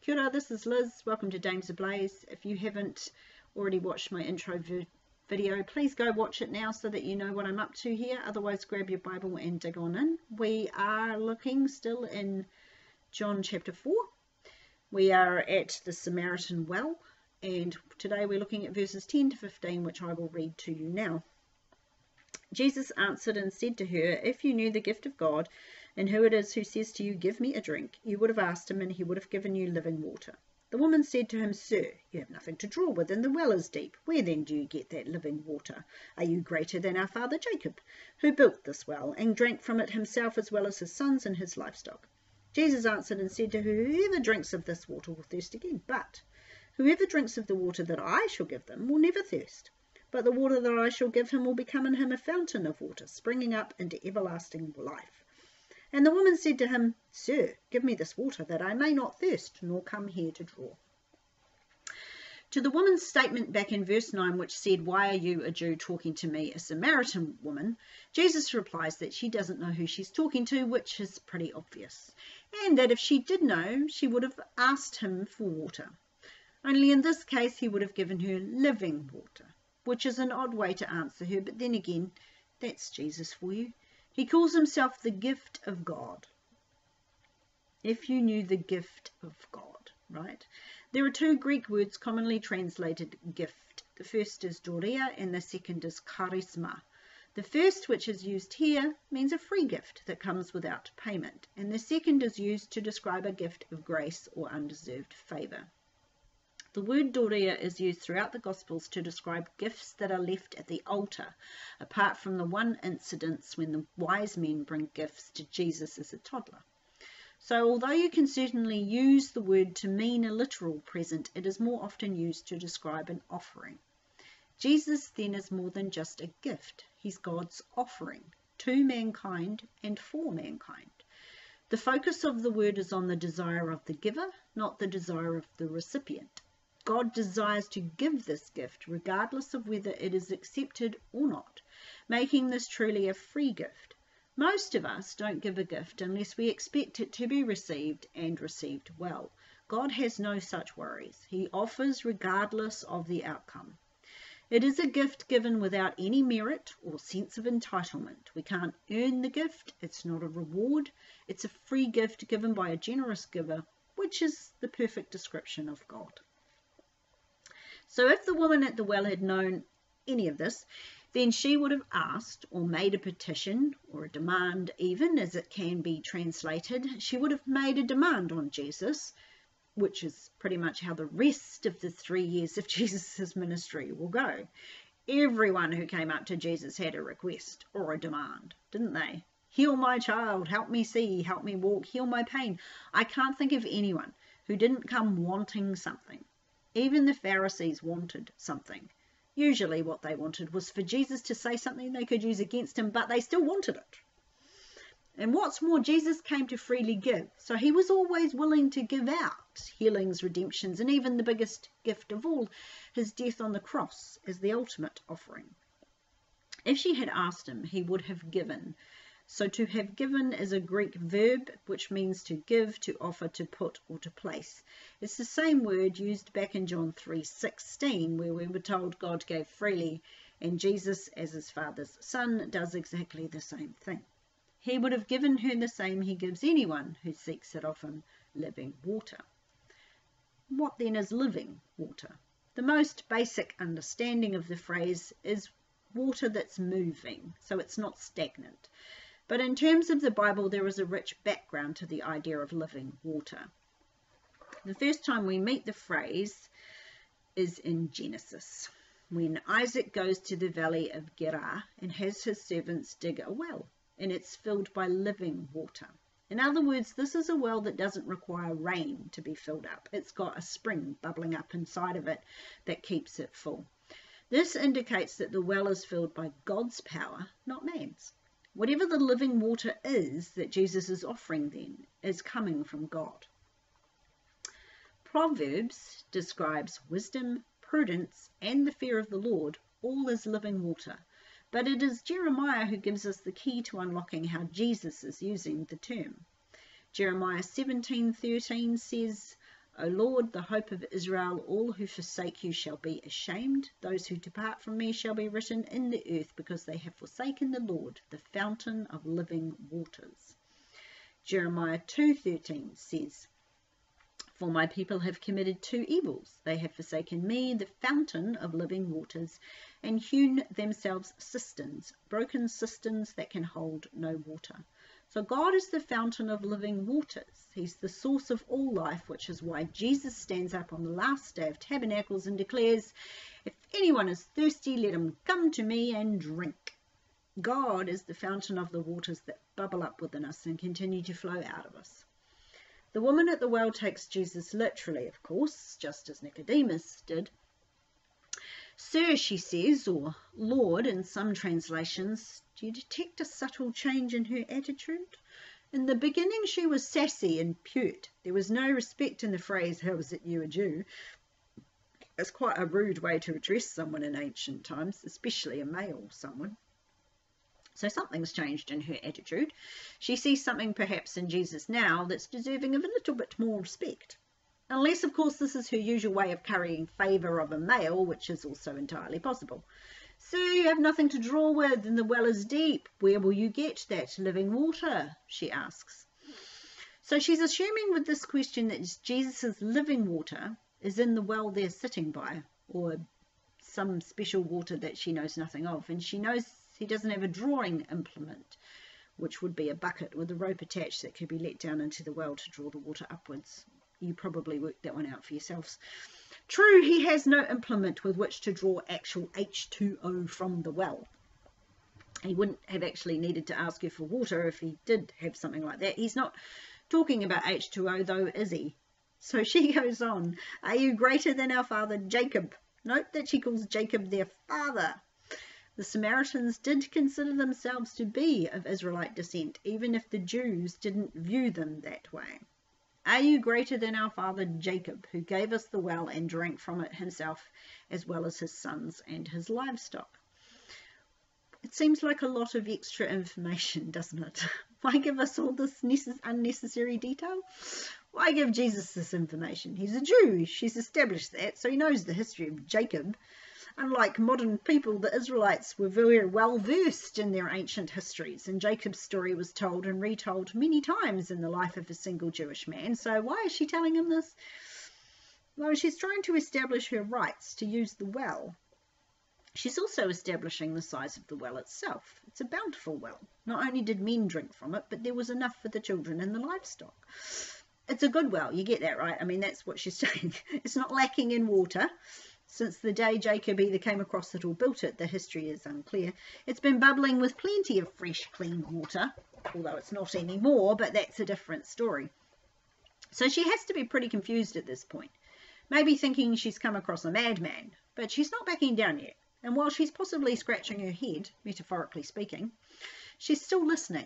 Kia ora, this is Liz. Welcome to Dames Ablaze. If you haven't already watched my intro video, please go watch it now so that you know what I'm up to here. Otherwise, grab your Bible and dig on in. We are looking still in John chapter 4. We are at the Samaritan well, and today we're looking at verses 10 to 15, which I will read to you now. Jesus answered and said to her, "If you knew the gift of God, and who it is who says to you, 'Give me a drink,' you would have asked him, and he would have given you living water." The woman said to him, "Sir, you have nothing to draw with, and the well is deep. Where then do you get that living water? Are you greater than our father Jacob, who built this well, and drank from it himself as well as his sons and his livestock?" Jesus answered and said to her, "Whoever drinks of this water will thirst again, but whoever drinks of the water that I shall give them will never thirst. But the water that I shall give him will become in him a fountain of water, springing up into everlasting life." And the woman said to him, "Sir, give me this water, that I may not thirst, nor come here to draw." To the woman's statement back in verse 9, which said, "Why are you, a Jew, talking to me, a Samaritan woman?" Jesus replies that she doesn't know who she's talking to, which is pretty obvious, and that if she did know, she would have asked him for water. Only in this case, he would have given her living water, which is an odd way to answer her, but then again, that's Jesus for you. He calls himself the gift of God. If you knew the gift of God, right? There are two Greek words commonly translated gift. The first is dorea and the second is charisma. The first, which is used here, means a free gift that comes without payment, and the second is used to describe a gift of grace or undeserved favour. The word dorea is used throughout the Gospels to describe gifts that are left at the altar, apart from the one incident when the wise men bring gifts to Jesus as a toddler. So although you can certainly use the word to mean a literal present, it is more often used to describe an offering. Jesus then is more than just a gift. He's God's offering to mankind and for mankind. The focus of the word is on the desire of the giver, not the desire of the recipient. God desires to give this gift regardless of whether it is accepted or not, making this truly a free gift. Most of us don't give a gift unless we expect it to be received and received well. God has no such worries. He offers regardless of the outcome. It is a gift given without any merit or sense of entitlement. We can't earn the gift. It's not a reward. It's a free gift given by a generous giver, which is the perfect description of God. So if the woman at the well had known any of this, then she would have asked or made a petition, or a demand even, as it can be translated. She would have made a demand on Jesus, which is pretty much how the rest of the 3 years of Jesus' ministry will go. Everyone who came up to Jesus had a request or a demand, didn't they? Heal my child, help me see, help me walk, heal my pain. I can't think of anyone who didn't come wanting something. Even the Pharisees wanted something. Usually what they wanted was for Jesus to say something they could use against him, but they still wanted it. And what's more, Jesus came to freely give, so he was always willing to give out healings, redemptions, and even the biggest gift of all, his death on the cross, as the ultimate offering. If she had asked him, he would have given. So to have given is a Greek verb which means to give, to offer, to put, or to place. It's the same word used back in John 3:16, where we were told God gave freely, and Jesus, as his Father's Son, does exactly the same thing. He would have given her the same he gives anyone who seeks it of him, living water. What then is living water? The most basic understanding of the phrase is water that's moving, so it's not stagnant. But in terms of the Bible, there is a rich background to the idea of living water. The first time we meet the phrase is in Genesis, when Isaac goes to the valley of Gerar and has his servants dig a well, and it's filled by living water. In other words, this is a well that doesn't require rain to be filled up. It's got a spring bubbling up inside of it that keeps it full. This indicates that the well is filled by God's power, not man's. Whatever the living water is that Jesus is offering then is coming from God. Proverbs describes wisdom, prudence, and the fear of the Lord all as living water. But it is Jeremiah who gives us the key to unlocking how Jesus is using the term. Jeremiah 17:13 says, O Lord, the hope of Israel, all who forsake you shall be ashamed. Those who depart from me shall be written in the earth, because they have forsaken the Lord, the fountain of living waters. Jeremiah 2:13 says, For my people have committed two evils. They have forsaken me, the fountain of living waters, and hewn themselves cisterns, broken cisterns that can hold no water. So God is the fountain of living waters. He's the source of all life, which is why Jesus stands up on the last day of Tabernacles and declares, If anyone is thirsty, let him come to me and drink. God is the fountain of the waters that bubble up within us and continue to flow out of us. The woman at the well takes Jesus literally, of course, just as Nicodemus did. Sir, she says, or Lord in some translations, do you detect a subtle change in her attitude? In the beginning she was sassy and pert. There was no respect in the phrase, how is it you a Jew? It's quite a rude way to address someone in ancient times, especially a male someone. So something's changed in her attitude. She sees something perhaps in Jesus now that's deserving of a little bit more respect. Unless, of course, this is her usual way of currying favour of a male, which is also entirely possible. Sir, you have nothing to draw with, and the well is deep. Where will you get that living water? She asks. So she's assuming with this question that Jesus' living water is in the well they're sitting by, or some special water that she knows nothing of. And she knows he doesn't have a drawing implement, which would be a bucket with a rope attached that could be let down into the well to draw the water upwards. You probably worked that one out for yourselves. True, he has no implement with which to draw actual H2O from the well. He wouldn't have actually needed to ask her for water if he did have something like that. He's not talking about H2O though, is he? So she goes on, Are you greater than our father Jacob? Note that she calls Jacob their father. The Samaritans did consider themselves to be of Israelite descent, even if the Jews didn't view them that way. Are you greater than our father Jacob, who gave us the well and drank from it himself, as well as his sons and his livestock? It seems like a lot of extra information, doesn't it? Why give us all this unnecessary detail? Why give Jesus this information? He's a Jew. She's established that, so he knows the history of Jacob. Unlike modern people, the Israelites were very well versed in their ancient histories, and Jacob's story was told and retold many times in the life of a single Jewish man. So why is she telling him this? Well, she's trying to establish her rights to use the well. She's also establishing the size of the well itself. It's a bountiful well. Not only did men drink from it, but there was enough for the children and the livestock. It's a good well, you get that, right? I mean, that's what she's saying. It's not lacking in water. Since the day Jacob either came across it or built it, the history is unclear. It's been bubbling with plenty of fresh, clean water, although it's not anymore, but that's a different story. So she has to be pretty confused at this point, maybe thinking she's come across a madman, but she's not backing down yet. And while she's possibly scratching her head, metaphorically speaking, she's still listening.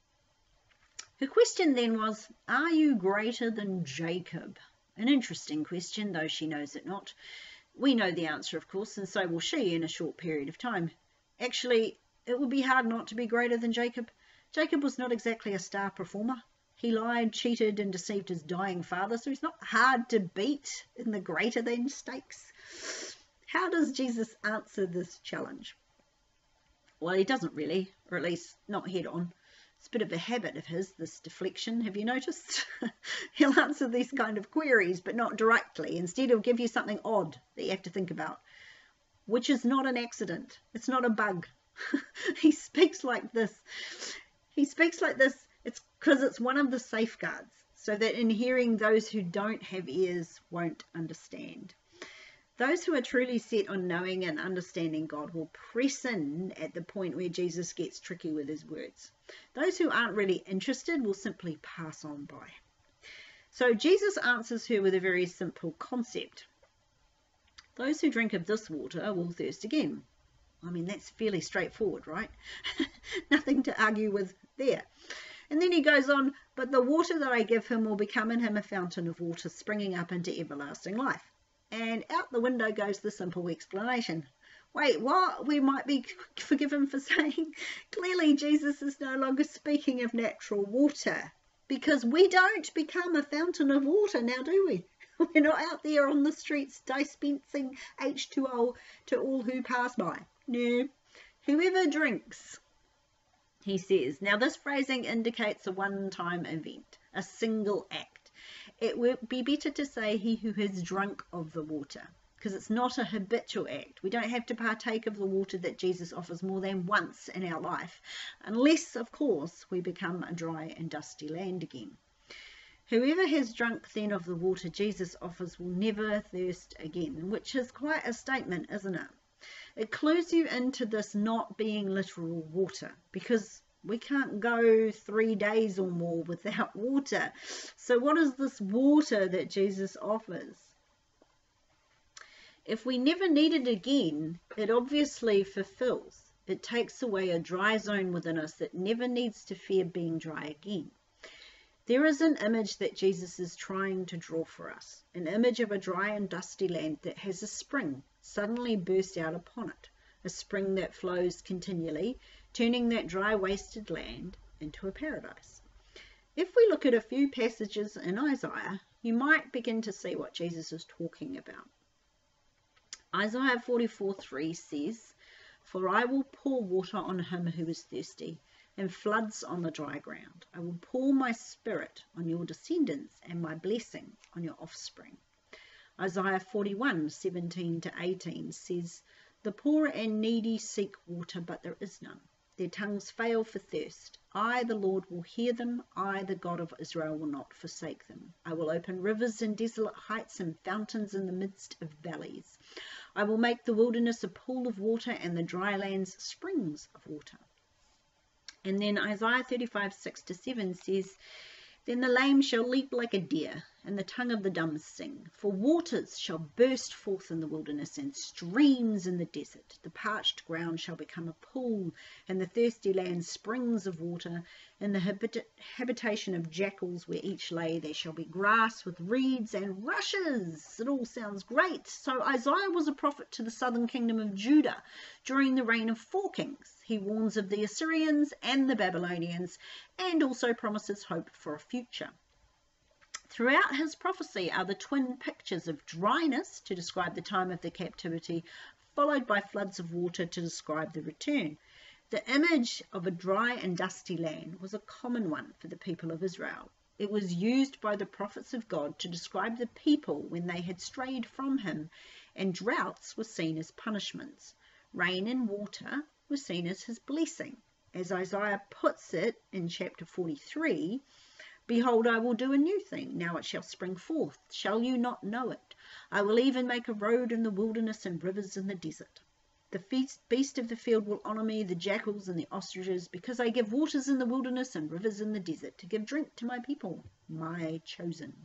Her question then was, are you greater than Jacob? An interesting question, though she knows it not. We know the answer, of course, and so will she in a short period of time. Actually, it would be hard not to be greater than Jacob. Jacob was not exactly a star performer. He lied, cheated, and deceived his dying father, so he's not hard to beat in the greater than stakes. How does Jesus answer this challenge? Well, he doesn't really, or at least not head on. It's a bit of a habit of his, this deflection, have you noticed? He'll answer these kind of queries, but not directly. Instead, he'll give you something odd that you have to think about, which is not an accident. It's not a bug. He speaks like this. It's because it's one of the safeguards, so that in hearing, those who don't have ears won't understand. Those who are truly set on knowing and understanding God will press in at the point where Jesus gets tricky with his words. Those who aren't really interested will simply pass on by. So Jesus answers her with a very simple concept. Those who drink of this water will thirst again. I mean, that's fairly straightforward, right? Nothing to argue with there. And then he goes on, but the water that I give him will become in him a fountain of water springing up into everlasting life. And out the window goes the simple explanation. Wait, what? We might be forgiven for saying? Clearly, Jesus is no longer speaking of natural water, because we don't become a fountain of water now, do we? We're not out there on the streets dispensing H2O to all who pass by. No. Whoever drinks, he says. Now this phrasing indicates a one-time event, a single act. It would be better to say he who has drunk of the water, because it's not a habitual act. We don't have to partake of the water that Jesus offers more than once in our life, unless, of course, we become a dry and dusty land again. Whoever has drunk then of the water Jesus offers will never thirst again, which is quite a statement, isn't it? It clues you into this not being literal water, because we can't go 3 days or more without water. So what is this water that Jesus offers? If we never need it again, it obviously fulfills. It takes away a dry zone within us that never needs to fear being dry again. There is an image that Jesus is trying to draw for us, an image of a dry and dusty land that has a spring suddenly burst out upon it, a spring that flows continually, turning that dry, wasted land into a paradise. If we look at a few passages in Isaiah, you might begin to see what Jesus is talking about. Isaiah 44:3 says, "For I will pour water on him who is thirsty, and floods on the dry ground. I will pour my spirit on your descendants and my blessing on your offspring." Isaiah 41:17-18 says, "The poor and needy seek water, but there is none. Their tongues fail for thirst. I, the Lord, will hear them. I, the God of Israel, will not forsake them. I will open rivers in desolate heights and fountains in the midst of valleys. I will make the wilderness a pool of water and the dry lands springs of water." And then Isaiah 35:6-7 says, "Then the lame shall leap like a deer, and the tongue of the dumb sing. For waters shall burst forth in the wilderness, and streams in the desert. The parched ground shall become a pool, and the thirsty land springs of water. In the habitation of jackals where each lay, there shall be grass with reeds and rushes." It all sounds great. So Isaiah was a prophet to the southern kingdom of Judah during the reign of 4 kings. He warns of the Assyrians and the Babylonians, and also promises hope for a future. Throughout his prophecy are the twin pictures of dryness to describe the time of the captivity, followed by floods of water to describe the return. The image of a dry and dusty land was a common one for the people of Israel. It was used by the prophets of God to describe the people when they had strayed from him, and droughts were seen as punishments. Rain and water were seen as his blessing. As Isaiah puts it in chapter 43, "Behold, I will do a new thing. Now it shall spring forth. Shall you not know it? I will even make a road in the wilderness and rivers in the desert. The beast of the field will honor me, the jackals and the ostriches, because I give waters in the wilderness and rivers in the desert to give drink to my people, my chosen."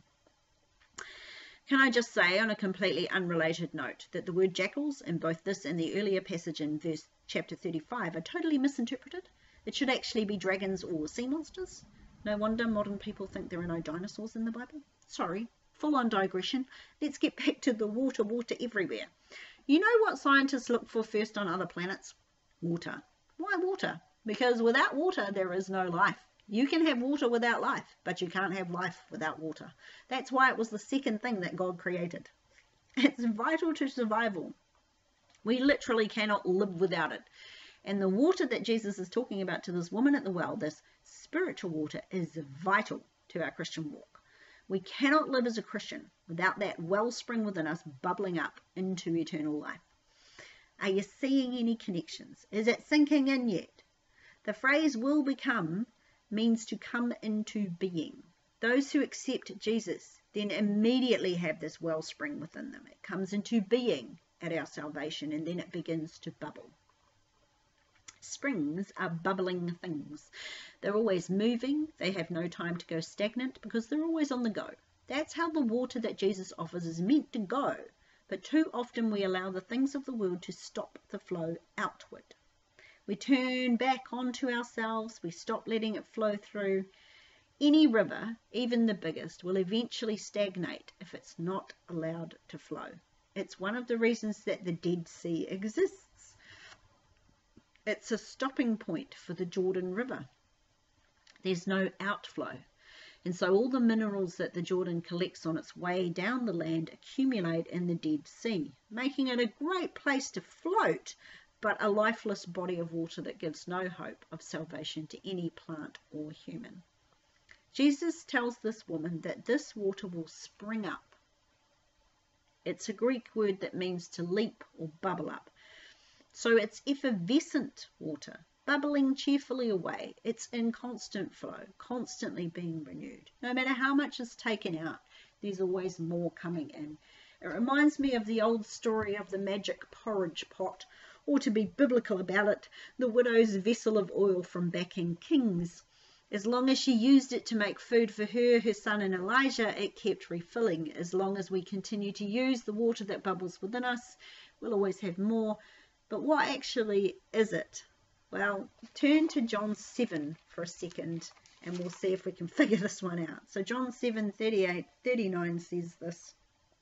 Can I just say, on a completely unrelated note, that the word jackals in both this and the earlier passage in chapter 35 are totally misinterpreted. It should actually be dragons or sea monsters. No wonder modern people think there are no dinosaurs in the Bible. Sorry, full-on digression. Let's get back to the water everywhere. You know what scientists look for first on other planets? Water. Why water? Because without water, there is no life. You can have water without life, but you can't have life without water. That's why it was the second thing that God created. It's vital to survival. We literally cannot live without it. And the water that Jesus is talking about to this woman at the well, this spiritual water, is vital to our Christian walk. We cannot live as a Christian without that wellspring within us bubbling up into eternal life. Are you seeing any connections? Is it sinking in yet? The phrase "will become" means to come into being. Those who accept Jesus then immediately have this wellspring within them. It comes into being at our salvation, and then it begins to bubble. Springs are bubbling things. They're always moving. They have no time to go stagnant because they're always on the go. That's how the water that Jesus offers is meant to go. But too often we allow the things of the world to stop the flow outward. We turn back onto ourselves. We stop letting it flow through. Any river, even the biggest, will eventually stagnate if it's not allowed to flow. It's one of the reasons that the Dead Sea exists. It's a stopping point for the Jordan River. There's no outflow. And so all the minerals that the Jordan collects on its way down the land accumulate in the Dead Sea, making it a great place to float, but a lifeless body of water that gives no hope of salvation to any plant or human. Jesus tells this woman that this water will spring up. It's a Greek word that means to leap or bubble up. So it's effervescent water, bubbling cheerfully away. It's in constant flow, constantly being renewed. No matter how much is taken out, there's always more coming in. It reminds me of the old story of the magic porridge pot, or to be biblical about it, the widow's vessel of oil from back in Kings. As long as she used it to make food for her son and Elijah, it kept refilling. As long as we continue to use the water that bubbles within us, we'll always have more. But what actually is it? Well, turn to John 7 for a second and we'll see if we can figure this one out. So John 7:38-39 says this: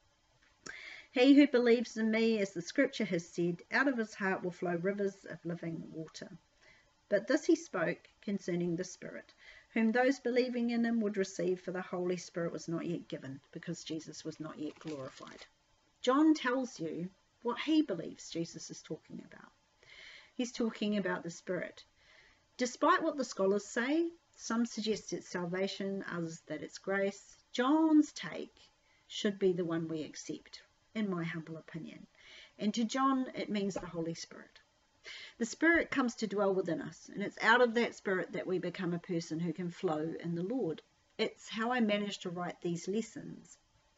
He who believes in me, as the scripture has said, out of his heart will flow rivers of living water. But this he spoke concerning the Spirit, whom those believing in him would receive, for the Holy Spirit was not yet given, because Jesus was not yet glorified. John tells you what he believes Jesus is talking about. He's talking about the Spirit. Despite what the scholars say, some suggest it's salvation, others that it's grace, John's take should be the one we accept, in my humble opinion. And to John, it means the Holy Spirit. The Spirit comes to dwell within us, and it's out of that Spirit that we become a person who can flow in the Lord. It's how I managed to write these lessons.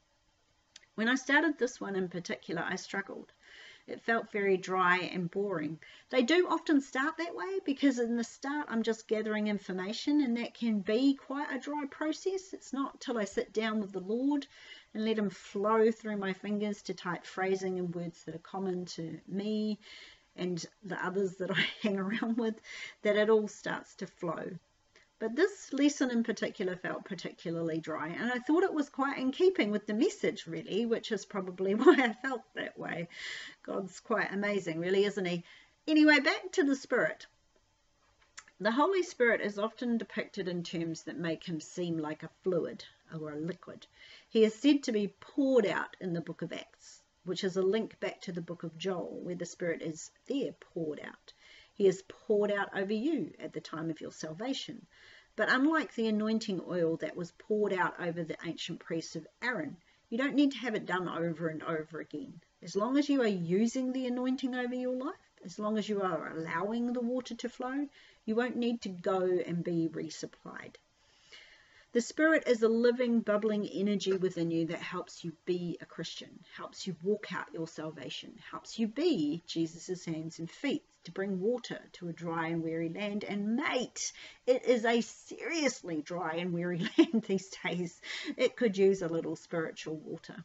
When I started this one in particular, I struggled. It felt very dry and boring. They do often start that way because in the start I'm just gathering information, and that can be quite a dry process. It's not till I sit down with the Lord and let him flow through my fingers to type phrasing and words that are common to me and the others that I hang around with, that it all starts to flow. But this lesson in particular felt particularly dry, and I thought it was quite in keeping with the message, really, which is probably why I felt that way. God's quite amazing, really, isn't he? Anyway, back to the Spirit. The Holy Spirit is often depicted in terms that make him seem like a fluid or a liquid. He is said to be poured out in the book of Acts, which is a link back to the book of Joel, where the Spirit is there poured out. He is poured out over you at the time of your salvation. But unlike the anointing oil that was poured out over the ancient priests of Aaron, you don't need to have it done over and over again. As long as you are using the anointing over your life, as long as you are allowing the water to flow, you won't need to go and be resupplied. The Spirit is a living, bubbling energy within you that helps you be a Christian, helps you walk out your salvation, helps you be Jesus' hands and feet to bring water to a dry and weary land. And mate, it is a seriously dry and weary land these days. It could use a little spiritual water.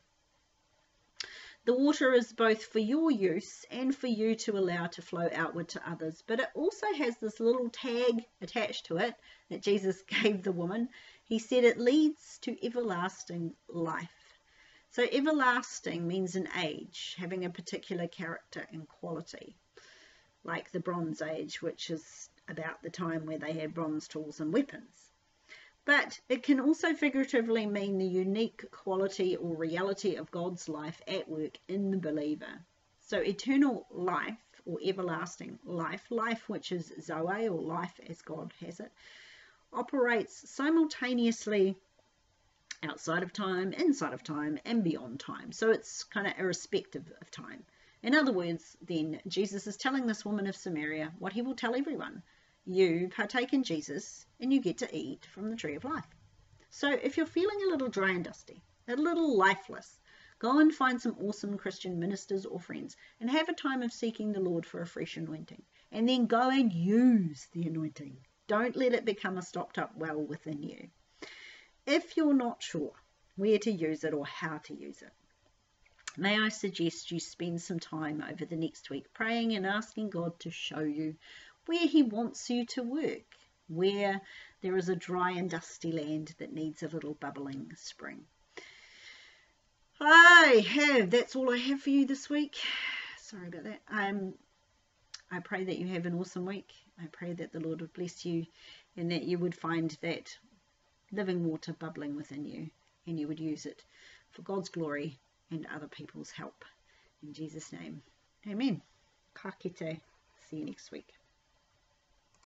The water is both for your use and for you to allow to flow outward to others, but it also has this little tag attached to it that Jesus gave the woman. He said it leads to everlasting life. So everlasting means an age, having a particular character and quality, like the Bronze Age, which is about the time where they had bronze tools and weapons. But it can also figuratively mean the unique quality or reality of God's life at work in the believer. So eternal life or everlasting life, life which is Zoe or life as God has it, operates simultaneously outside of time, inside of time, and beyond time. So it's kind of irrespective of time. In other words, then, Jesus is telling this woman of Samaria what he will tell everyone. You partake in Jesus and you get to eat from the tree of life. So if you're feeling a little dry and dusty, a little lifeless, go and find some awesome Christian ministers or friends and have a time of seeking the Lord for a fresh anointing. And then go and use the anointing. Don't let it become a stopped up well within you. If you're not sure where to use it or how to use it, may I suggest you spend some time over the next week praying and asking God to show you where he wants you to work, where there is a dry and dusty land that needs a little bubbling spring. That's all I have for you this week. Sorry about that. I pray that you have an awesome week. I pray that the Lord would bless you and that you would find that living water bubbling within you, and you would use it for God's glory and other people's help. In Jesus' name, amen. Ka kite. See you next week.